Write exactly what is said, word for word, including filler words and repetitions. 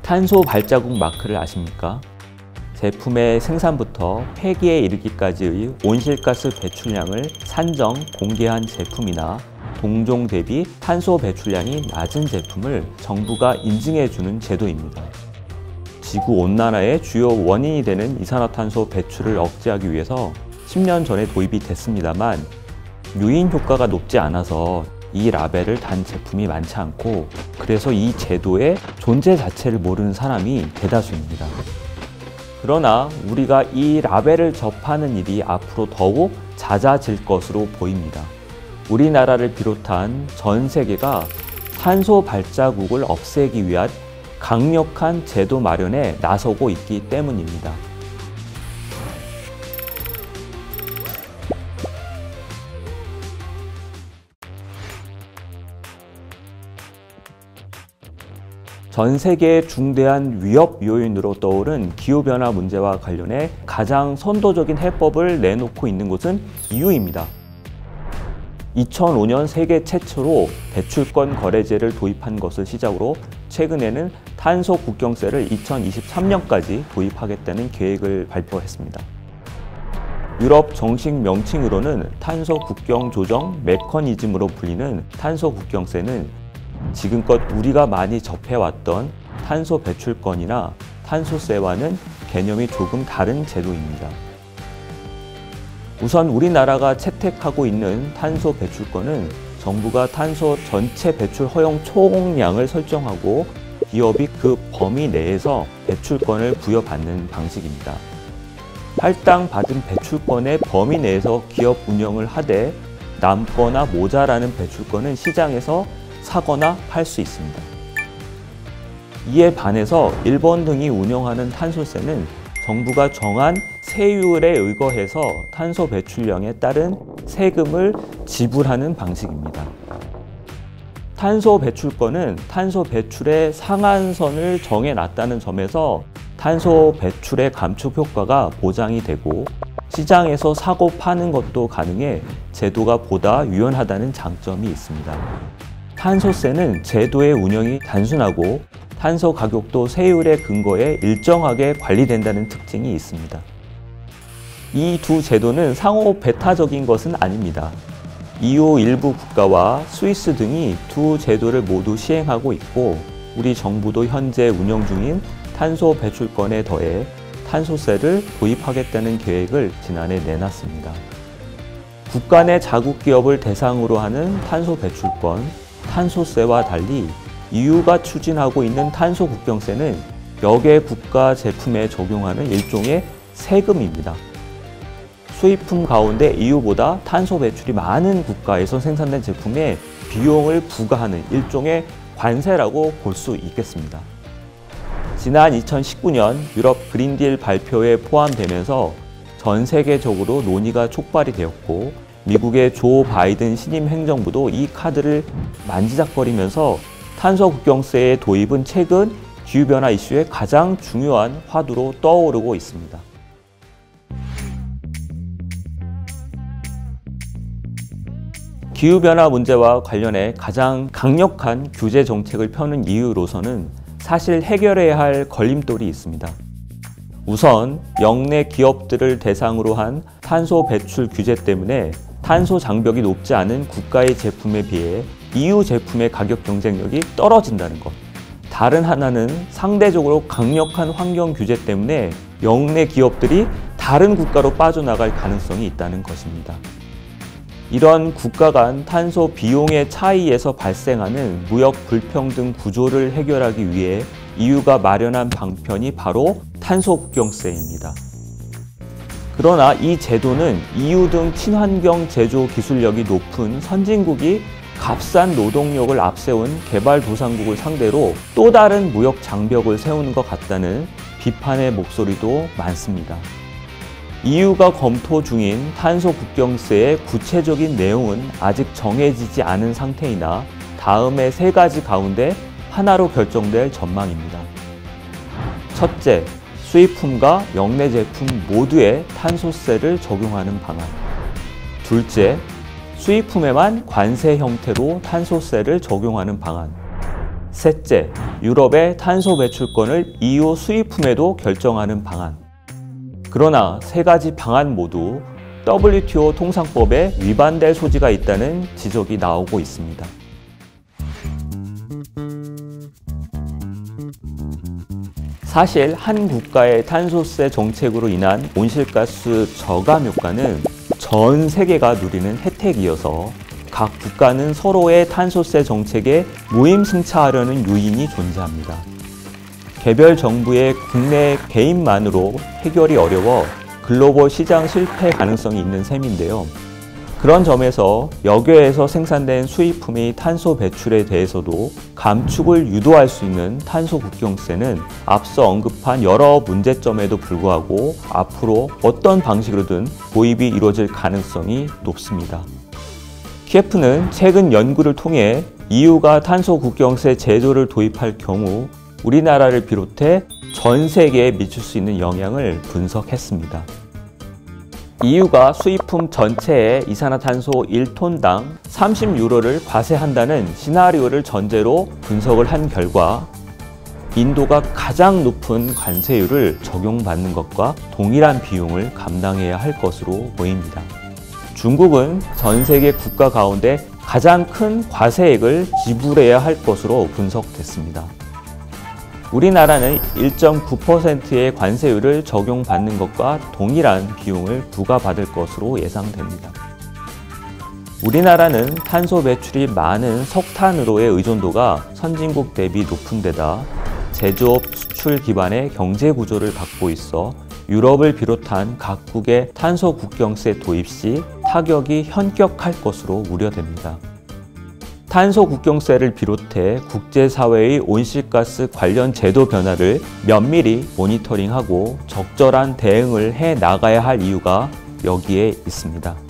탄소 발자국 마크를 아십니까? 제품의 생산부터 폐기에 이르기까지의 온실가스 배출량을 산정, 공개한 제품이나 동종 대비 탄소 배출량이 낮은 제품을 정부가 인증해주는 제도입니다. 지구온난화의 주요 원인이 되는 이산화탄소 배출을 억제하기 위해서 십 년 전에 도입이 됐습니다만 유인 효과가 높지 않아서 이 라벨을 단 제품이 많지 않고 그래서 이 제도의 존재 자체를 모르는 사람이 대다수입니다. 그러나 우리가 이 라벨을 접하는 일이 앞으로 더욱 잦아질 것으로 보입니다. 우리나라를 비롯한 전 세계가 탄소 발자국을 없애기 위한 강력한 제도 마련에 나서고 있기 때문입니다. 전 세계의 중대한 위협 요인으로 떠오른 기후변화 문제와 관련해 가장 선도적인 해법을 내놓고 있는 곳은 이유입니다. 이천오 년 세계 최초로 배출권 거래제를 도입한 것을 시작으로 최근에는 탄소 국경세를 이천이십삼 년까지 도입하겠다는 계획을 발표했습니다. 유럽 정식 명칭으로는 탄소 국경 조정 메커니즘으로 불리는 탄소 국경세는 지금껏 우리가 많이 접해왔던 탄소 배출권이나 탄소세와는 개념이 조금 다른 제도입니다. 우선 우리나라가 채택하고 있는 탄소 배출권은 정부가 탄소 전체 배출 허용 총량을 설정하고 기업이 그 범위 내에서 배출권을 부여받는 방식입니다. 할당받은 배출권의 범위 내에서 기업 운영을 하되 남거나 모자라는 배출권은 시장에서 사거나 팔 수 있습니다. 이에 반해서 일본 등이 운영하는 탄소세는 정부가 정한 세율에 의거해서 탄소 배출량에 따른 세금을 지불하는 방식입니다. 탄소 배출권은 탄소 배출의 상한선을 정해놨다는 점에서 탄소 배출의 감축 효과가 보장이 되고 시장에서 사고 파는 것도 가능해 제도가 보다 유연하다는 장점이 있습니다. 탄소세는 제도의 운영이 단순하고 탄소 가격도 세율의 근거에 일정하게 관리된다는 특징이 있습니다. 이 두 제도는 상호 배타적인 것은 아닙니다. 이유 일부 국가와 스위스 등이 두 제도를 모두 시행하고 있고 우리 정부도 현재 운영 중인 탄소 배출권에 더해 탄소세를 도입하겠다는 계획을 지난해 내놨습니다. 국가 내 자국 기업을 대상으로 하는 탄소 배출권, 탄소세와 달리 이유가 추진하고 있는 탄소 국경세는 여개 국가 제품에 적용하는 일종의 세금입니다. 수입품 가운데 이유보다 탄소 배출이 많은 국가에서 생산된 제품에 비용을 부과하는 일종의 관세라고 볼 수 있겠습니다. 지난 이천십구 년 유럽 그린딜 발표에 포함되면서 전 세계적으로 논의가 촉발이 되었고 미국의 조 바이든 신임 행정부도 이 카드를 만지작거리면서 탄소 국경세의 도입은 최근 기후변화 이슈의 가장 중요한 화두로 떠오르고 있습니다. 기후변화 문제와 관련해 가장 강력한 규제 정책을 펴는 이유로서는 사실 해결해야 할 걸림돌이 있습니다. 우선 영내 기업들을 대상으로 한 탄소 배출 규제 때문에 탄소 장벽이 높지 않은 국가의 제품에 비해 이유 제품의 가격 경쟁력이 떨어진다는 것. 다른 하나는 상대적으로 강력한 환경 규제 때문에 영내 기업들이 다른 국가로 빠져나갈 가능성이 있다는 것입니다. 이런 국가 간 탄소 비용의 차이에서 발생하는 무역 불평등 구조를 해결하기 위해 이유가 마련한 방편이 바로 탄소 국경세입니다. 그러나 이 제도는 이유 등 친환경 제조 기술력이 높은 선진국이 값싼 노동력을 앞세운 개발도상국을 상대로 또 다른 무역 장벽을 세우는 것 같다는 비판의 목소리도 많습니다. 이유가 검토 중인 탄소 국경세의 구체적인 내용은 아직 정해지지 않은 상태이나 다음의 세 가지 가운데 하나로 결정될 전망입니다. 첫째, 수입품과 영내 제품 모두에 탄소세를 적용하는 방안. 둘째, 수입품에만 관세 형태로 탄소세를 적용하는 방안. 셋째, 유럽의 탄소 배출권을 이유 수입품에도 결정하는 방안. 그러나 세 가지 방안 모두 더블유티오 통상법에 위반될 소지가 있다는 지적이 나오고 있습니다. 사실 한 국가의 탄소세 정책으로 인한 온실가스 저감 효과는 전 세계가 누리는 혜택이어서 각 국가는 서로의 탄소세 정책에 무임승차하려는 요인이 존재합니다. 개별 정부의 국내 개입만으로 해결이 어려워 글로벌 시장 실패 가능성이 있는 셈인데요. 그런 점에서 여교에서 생산된 수입품의 탄소 배출에 대해서도 감축을 유도할 수 있는 탄소 국경세는 앞서 언급한 여러 문제점에도 불구하고 앞으로 어떤 방식으로든 도입이 이루어질 가능성이 높습니다. 키에프는 최근 연구를 통해 이유가 탄소 국경세 제도를 도입할 경우 우리나라를 비롯해 전 세계에 미칠 수 있는 영향을 분석했습니다. 이유가 수입품 전체에 이산화탄소 일 톤당 삼십 유로를 과세한다는 시나리오를 전제로 분석을 한 결과 인도가 가장 높은 관세율을 적용받는 것과 동일한 비용을 감당해야 할 것으로 보입니다. 중국은 전 세계 국가 가운데 가장 큰 과세액을 지불해야 할 것으로 분석됐습니다. 우리나라는 일 점 구 퍼센트의 관세율을 적용받는 것과 동일한 비용을 부과받을 것으로 예상됩니다. 우리나라는 탄소 배출이 많은 석탄으로의 의존도가 선진국 대비 높은 데다 제조업 수출 기반의 경제 구조를 갖고 있어 유럽을 비롯한 각국의 탄소 국경세 도입 시 타격이 현격할 것으로 우려됩니다. 탄소 국경세를 비롯해 국제사회의 온실가스 관련 제도 변화를 면밀히 모니터링하고 적절한 대응을 해 나가야 할 이유가 여기에 있습니다.